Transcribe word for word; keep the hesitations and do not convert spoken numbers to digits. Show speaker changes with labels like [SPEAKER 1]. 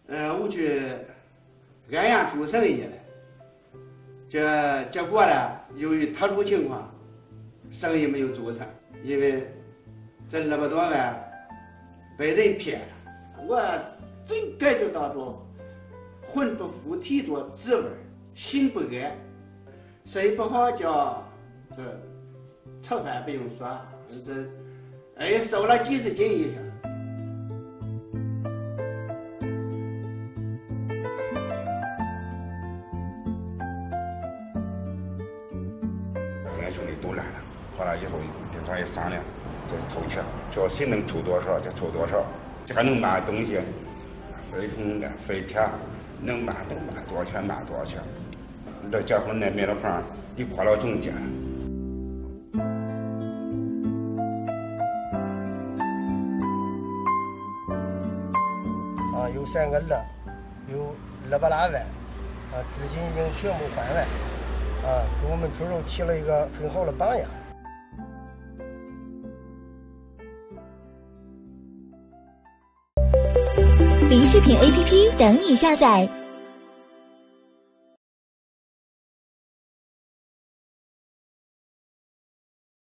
[SPEAKER 1] 呃，我去安阳做生意了，这结果呢，由于特殊情况，生意没有做成，因为这二百多万被人骗了，我真感觉到着魂不附体着滋味，心不安，生意不好叫这吃饭不用说，这哎瘦了几十斤以上。
[SPEAKER 2] 跟兄弟都来了，回来以后跟咱也商量，就凑钱，只要谁能凑多少就凑多少，这还能卖东西，废铜的、废铁，能卖能卖多少钱卖多少钱。这结婚那买了房，一块了中间。
[SPEAKER 3] 啊，有三个乐，有二百来万，啊，资金已经全部还完，啊，给我们猪肉起了一个很好的榜样。
[SPEAKER 4] 林视频 A P P 等你下载。